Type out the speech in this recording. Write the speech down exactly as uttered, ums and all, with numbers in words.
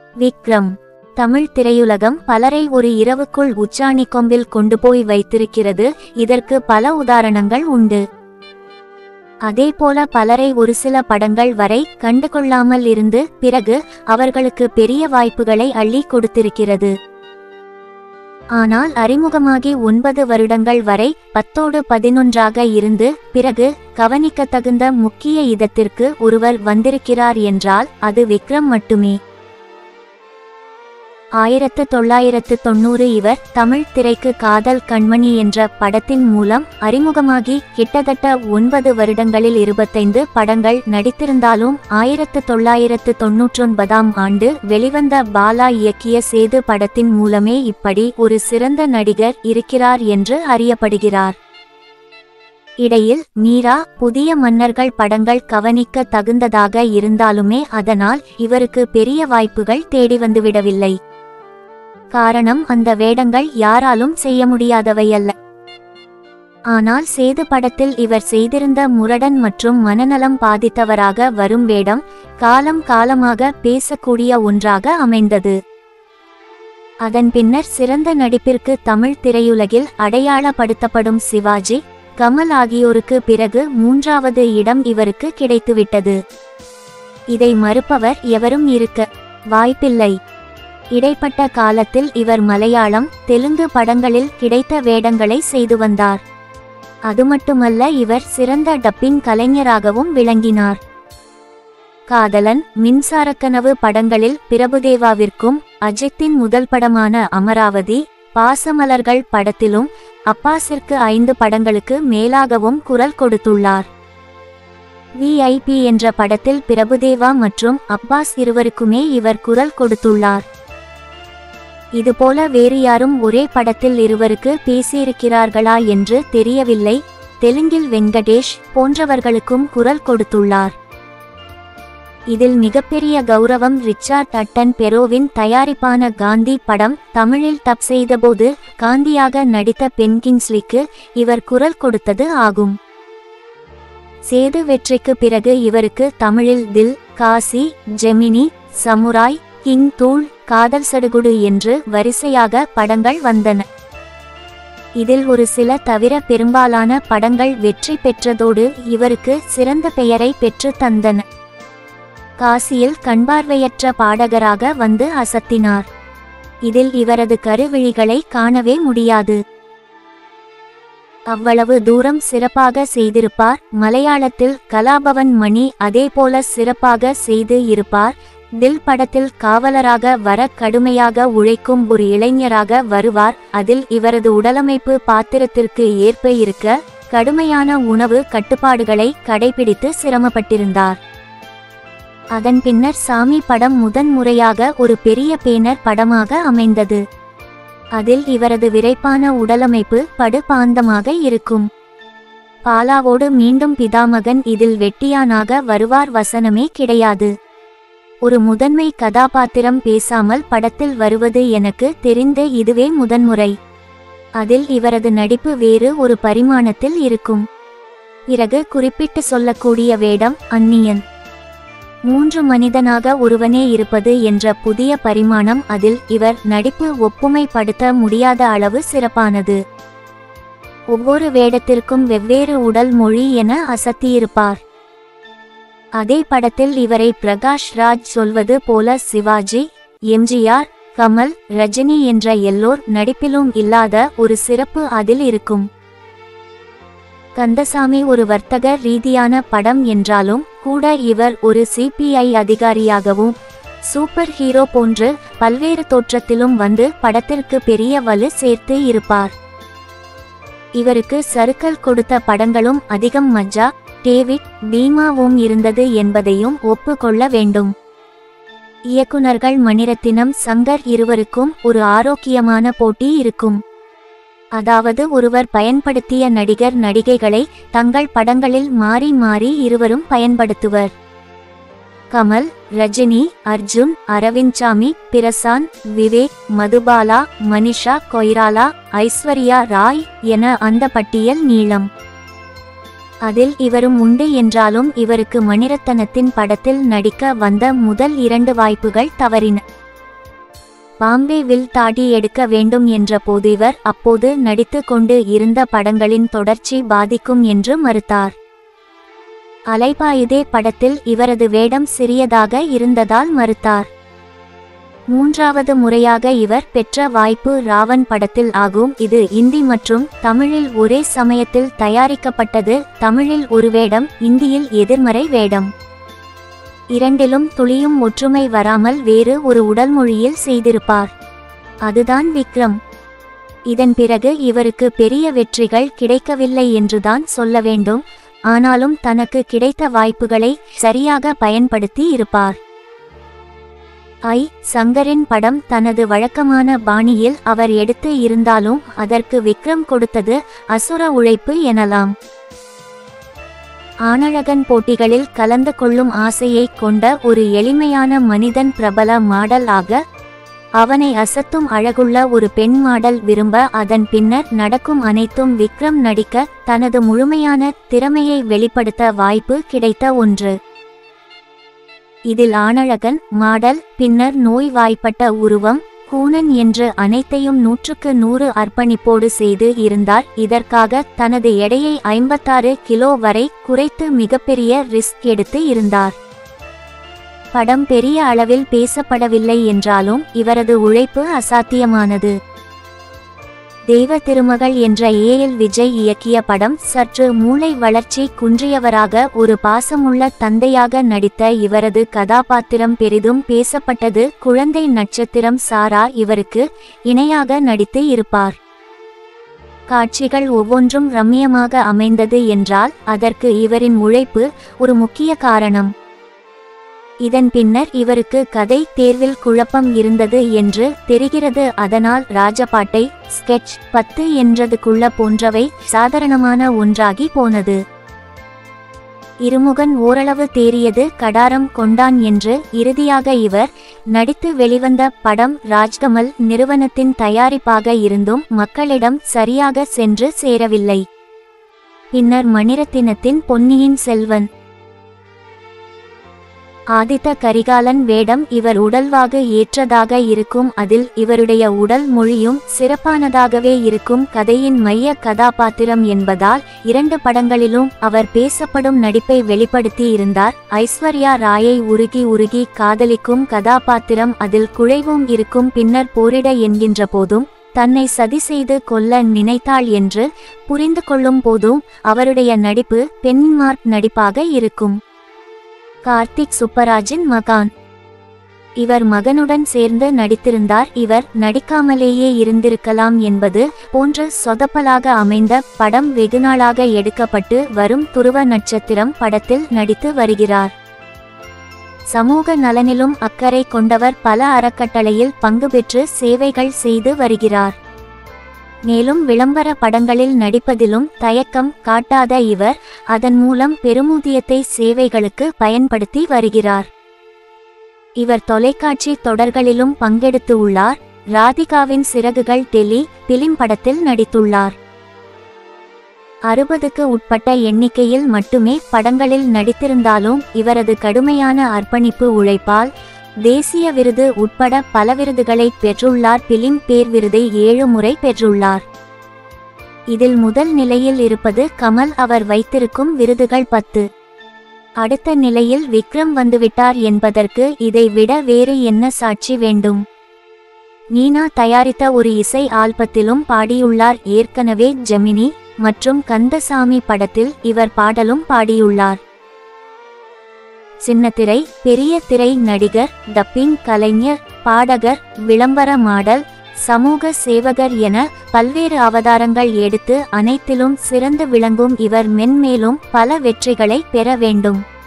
விக்ரம். தமிழ் திரையுலகம் பலரை ஒரு இரவுக்குள் உச்சாணி கொம்பில் கொண்டு போய் வைத்திருக்கிறது. இதற்கு பல உதாரணங்கள் உண்டு. அதேபோல பலரை ஒரு சில படங்கள் வரை கண்டுகொள்ளாமல் இருந்து பிறகு அவர்களுக்கு பெரிய வாய்ப்புகளை அள்ளி கொடுத்திருக்கிறது. ஆனால் அறிமுகமாகி ஒன்பது வருடங்கள் வரை பத்தோடு பதினொன்றாக இருந்து பிறகு கவனிக்கத்தகுந்த முக்கிய இடத்திற்கு ஒருவர் வந்திருக்கிறார் என்றால் அது விக்ரம் மட்டுமே. ஆயிரத்து தொள்ளாயிரத்து தொண்ணூறு இவர் தமிழ் திரைக்கு காதல் கண்மணி என்ற படத்தின் மூலம் அறிமுகமாகி கிட்டத்தட்ட ஒன்பது வருடங்களில் இருபத்தைந்து படங்கள் நடித்திருந்தாலும் ஆயிரத்து தொள்ளாயிரத்து தொன்னூற்றொன்பதாம் ஆண்டு வெளிவந்த பாலா இயக்கிய சேது படத்தின் மூலமே இப்படி ஒரு சிறந்த நடிகர் இருக்கிறார் என்று அறியப்படுகிறார். இடையில் மீரா, புதிய மன்னர்கள் படங்கள் கவனிக்க தகுந்ததாக இருந்தாலுமே அதனால் இவருக்கு பெரிய வாய்ப்புகள் தேடி வந்துவிடவில்லை. காரணம் அந்த வேடங்கள் யாராலும் செய்ய முடியாதவையல்ல. ஆனால் சேது படத்தில் இவர் செய்திருந்த முரடன் மற்றும் மனநலம் பாதித்தவராக வரும் வேடம் காலம் காலமாக பேசக்கூடிய ஒன்றாக அமைந்தது. அதன் பின்னர் சிறந்த நடிப்பிற்கு தமிழ் திரையுலகில் அடையாளப்படுத்தப்படும் சிவாஜி, கமல் ஆகியோருக்கு பிறகு மூன்றாவது இடம் இவருக்கு கிடைத்துவிட்டது. இதை மறுப்பவர் எவரும் இருக்க வாய்ப்பில்லை. இடைப்பட்ட காலத்தில் இவர் மலையாளம், தெலுங்கு படங்களில் கிடைத்த வேடங்களை செய்து வந்தார். அது மட்டுமல்ல, இவர் சிறந்த டப்பிங் கலைஞராகவும் விளங்கினார். காதலன், மின்சாரக்கனவு படங்களில் பிரபுதேவாவிற்கும் அஜித்தின் முதல் படமான அமராவதி, பாசமலர்கள் படத்திலும் அப்பாஸிற்கு ஐந்து படங்களுக்கு மேலாகவும் குரல் கொடுத்துள்ளார். விஐபி என்ற படத்தில் பிரபுதேவா மற்றும் அப்பாஸ் இருவருக்குமே இவர் குரல் கொடுத்துள்ளார். இதுபோல வேறு யாரும் ஒரே படத்தில் இருவருக்கு பேசியிருக்கிறார்களா என்று தெரியவில்லை. தெலுங்கில் வெங்கடேஷ் போன்றவர்களுக்கும் குரல் கொடுத்துள்ளார். இதில் மிகப்பெரிய கௌரவம் ரிச்சார்ட் அட்டன் பெரோவின் தயாரிப்பான காந்தி படம் தமிழில் டப் செய்தபோது காந்தியாக நடித்த பென் கிங்ஸ்லிக்கு இவர் குரல் கொடுத்தது ஆகும். சேது வெற்றிக்கு பிறகு இவருக்கு தமிழில் தில், காசி, ஜெமினி, சமுராய், கிங் தூள், காதல் சடுகுடு என்று வரிசையாக படங்கள் வந்தன. இதில் ஒரு சில தவிர பெரும்பாலான படங்கள் வெற்றி பெற்றதோடு இவருக்கு சிறந்த பெயரை பெற்று தந்தன. காசியில் கண்பார்வையற்ற பாடகராக வந்து அசத்தினார். இதில் இவரது கருவிழிகளை காணவே முடியாது. அவ்வளவு தூரம் சிறப்பாக செய்திருப்பார். மலையாளத்தில் கலாபவன் மணி அதேபோல சிறப்பாக செய்து இருப்பார். தில் படத்தில் காவலராக வர கடுமையாக உழைக்கும் ஒரு இளைஞராக வருவார். அதில் இவரது உடலமைப்பு பாத்திரத்திற்கு ஏற்ப இருக்க கடுமையான உணவு கட்டுப்பாடுகளை கடைபிடித்து சிரமப்பட்டிருந்தார். அதன் பின்னர் சாமி படம் முதன் முறையாக ஒரு பெரிய பேனர் படமாக அமைந்தது. அதில் இவரது விரைப்பான உடலமைப்பு படு பாந்தமாக இருக்கும். பாலாவோடு மீண்டும் பிதாமகன் இதில் வெட்டியானாக வருவார். வசனமே கிடையாது. ஒரு முதன்மை கதாபாத்திரம் பேசாமல் படத்தில் வருவது எனக்கு தெரிந்த இதுவே முதன்முறை. அதில் இவரது நடிப்பு வேறு ஒரு பரிமாணத்தில் இருக்கும். பிறகு குறிப்பிட்டு சொல்லக்கூடிய வேடம் அந்நியன். மூன்று மனிதனாக ஒருவனே இருப்பது என்ற புதிய பரிமாணம் அதில் இவர் நடிப்பு ஒப்புமைப்படுத்த முடியாத அளவு சிறப்பானது. ஒவ்வொரு வேடத்திற்கும் வெவ்வேறு உடல் மொழி என அசத்தியிருப்பார். அதே படத்தில் இவரை பிரகாஷ் ராஜ் சொல்வது போல சிவாஜி, எம்ஜிஆர், கமல், ரஜினி என்ற எல்லோர் நடிப்பிலும் இல்லாத ஒரு சிறப்பு அதில் இருக்கும். கந்தசாமி ஒரு வர்த்தக ரீதியான படம் என்றாலும் கூட இவர் ஒரு சிபிஐ அதிகாரியாகவும் சூப்பர் ஹீரோ போன்று பல்வேறு தோற்றத்திலும் வந்து படத்திற்கு பெரிய வலு சேர்த்து இருப்பார். இவருக்கு சறுக்கல் கொடுத்த படங்களும் அதிகம். மஜா, டேவிட், பீமாவும் இருந்தது என்பதையும் ஒப்புக்கொள்ள வேண்டும். இயக்குனர்கள் மணிரத்தினம், சங்கர் இருவருக்கும் ஒரு ஆரோக்கியமான போட்டி இருக்கும். அதாவது ஒருவர் பயன்படுத்திய நடிகர் நடிகைகளை தங்கள் படங்களில் மாறி மாறி இருவரும் பயன்படுத்துவர். கமல், ரஜினி, அர்ஜுன், அரவிந்த்சாமி, பிரசாந்த், விவேக், மதுபாலா, மனிஷா கொய்ராலா, ஐஸ்வர்யா ராய் என அந்த பட்டியல் நீளம். அதில் இவரும் உண்டு என்றாலும் இவருக்கு மணிரத்னத்தின் படத்தில் நடிக்க வந்த முதல் இரண்டு வாய்ப்புகள் தவறின. பாம்பே வில் தாடி எடுக்க வேண்டும் என்ற போது இவர் அப்போது நடித்து கொண்டு இருந்த படங்களின் தொடர்ச்சி பாதிக்கும் என்று மறுத்தார். அலைபாயுதே படத்தில் இவரது வேடம் சிறியதாக இருந்ததால் மறுத்தார். மூன்றாவது முறையாக இவர் பெற்ற வாய்ப்பு ராவன் படத்தில் ஆகும். இது இந்தி மற்றும் தமிழில் ஒரே சமயத்தில் தயாரிக்கப்பட்டது. தமிழில் ஒரு வேடம், இந்தியில் எதிர்மறை வேடம். இரண்டிலும் துளியும் ஒற்றுமை வராமல் வேறு ஒரு உடல் மொழியில் செய்திருப்பார். அதுதான் விக்ரம். இதன் பிறகு இவருக்கு பெரிய வெற்றிகள் கிடைக்கவில்லை என்றுதான் சொல்ல வேண்டும். ஆனாலும் தனக்கு கிடைத்த வாய்ப்புகளை சரியாக பயன்படுத்தி இருப்பார். ஐ சங்கரின் படம் தனது வழக்கமான பாணியில் அவர் எடுத்து இருந்தாலும் அதற்கு விக்ரம் கொடுத்தது அசுர உழைப்பு எனலாம். ஆணழகன் போட்டிகளில் கலந்து கொள்ளும் ஆசையை கொண்ட ஒரு எளிமையான மனிதன் பிரபல மாடல் ஆக, அவனை அசத்தும் அழகுள்ள ஒரு பெண் மாடல் விரும்ப, அதன் பின்னர் நடக்கும் அனைத்தும் விக்ரம் நடிக்க தனது முழுமையான திறமையை வெளிப்படுத்த வாய்ப்பு கிடைத்த ஒன்று. இதில் ஆணழகன், மாடல், பின்னர் நோய்வாய்ப்பட்ட உருவம், கூனன் என்று அனைத்தையும் நூற்றுக்கு நூறு அர்ப்பணிப்போடு செய்து இருந்தார். இதற்காக தனது எடையை ஐம்பத்தாறு கிலோ வரை குறைத்து மிகப்பெரிய ரிஸ்க் எடுத்து இருந்தார். படம் பெரிய அளவில் பேசப்படவில்லை என்றாலும் இவரது உழைப்பு அசாத்தியமானது. தெய்வ திருமகள் என்ற ஏ எல் விஜய் இயக்கிய படம். சற்று மூளை வளர்ச்சி குன்றியவராக ஒரு பாசமுள்ள தந்தையாக நடித்த இவரது கதாபாத்திரம் பெரிதும் பேசப்பட்டது. குழந்தை நட்சத்திரம் சாரா இவருக்கு இணையாக நடித்து இருப்பார். காட்சிகள் ஒவ்வொன்றும் ரம்மியமாக அமைந்தது என்றால் அதற்கு இவரின் உழைப்பு ஒரு முக்கிய காரணம். இதன் பின்னர் இவருக்கு கதை தேர்வில் குழப்பம் இருந்தது என்று தெரிகிறது. அதனால் ராஜபாட்டை, ஸ்கெட்ச் பத்து என்றதுக்குள்ள போன்றவை சாதாரணமான ஒன்றாகி போனது. இருமுகன் ஓரளவு தேறியது, கடாரம் கொண்டான் என்று இறுதியாக இவர் நடித்து வெளிவந்த படம் ராஜ்கமல் நிறுவனத்தின் தயாரிப்பாக இருந்தும் மக்களிடம் சரியாக சென்று சேரவில்லை. பின்னர் மணிரத்தினத்தின் பொன்னியின் செல்வன், ஆதித்த கரிகாலன் வேடம் இவர் உடல்வாகு ஏற்றதாக இருக்கும். அதில் இவருடைய உடல் மொழியும் சிறப்பானதாகவே இருக்கும். கதையின் மைய கதாபாத்திரம் என்பதால் இரண்டு படங்களிலும் அவர் பேசப்படும் நடிப்பை வெளிப்படுத்தி இருந்தார். ஐஸ்வர்யா ராயை உருகி உருகி காதலிக்கும் கதாபாத்திரம், அதில் குழைவும் இருக்கும். பின்னர் போரிட என்கின்ற போதும் தன்னை சதி செய்து கொல்ல நினைத்தாள் என்று புரிந்து கொள்ளும் போதும் அவருடைய நடிப்பு பெண்மார்க் நடிப்பாக இருக்கும். கார்த்திக் சுப்பராஜின் மகான், இவர் மகனுடன் சேர்ந்து நடித்திருந்தார். இவர் நடிக்காமலேயே இருந்திருக்கலாம் என்பது போன்ற சொதப்பலாக அமைந்த படம் வெகுநாளாக எடுக்கப்பட்டு வரும். துருவ நட்சத்திரம் படத்தில் நடித்து வருகிறார். சமூக நலனிலும் அக்கறை கொண்டவர். பல அறக்கட்டளையில் பங்கு பெற்று சேவைகள் செய்து வருகிறார். மேலும் விளம்பர படங்களில் நடிப்பதிலும் தயக்கம் காட்டாத இவர் அதன் மூலம் பெருமூதியத்தை சேவைகளுக்கு பயன்படுத்தி வருகிறார். இவர் தொலைக்காட்சி தொடர்களிலும் பங்கெடுத்து உள்ளார். ராதிகாவின் சிறகுகள் டெல்லி பிலிம் படத்தில் நடித்துள்ளார். அறுபதுக்கு உட்பட்ட எண்ணிக்கையில் மட்டுமே படங்களில் நடித்திருந்தாலும் இவரது கடுமையான அர்ப்பணிப்பு உழைப்பால் தேசிய விருது உட்பட பல விருதுகளை பெற்றுள்ளார். பிலிம் பேர் விருதை ஏழு முறை பெற்றுள்ளார். இதில் முதல் நிலையில் இருப்பது கமல். அவர் வைத்திருக்கும் விருதுகள் பத்து. அடுத்த நிலையில் விக்ரம் வந்துவிட்டார் என்பதற்கு இதை விட வேறு என்ன சாட்சி வேண்டும்? நீனா தயாரித்த ஒரு இசை ஆல்பத்திலும் பாடியுள்ளார். ஏற்கனவே ஜெமினி மற்றும் கந்தசாமி படத்தில் இவர் பாடலும் பாடியுள்ளார். சின்னத்திரை, பெரிய திரை நடிகர், டப்பிங் கலைஞர், பாடகர், விளம்பர மாடல், சமூக சேவகர் என பல்வேறு அவதாரங்கள் எடுத்து அனைத்திலும் சிறந்து விளங்கும் இவர் மென்மேலும் பல வெற்றிகளை பெற வேண்டும்.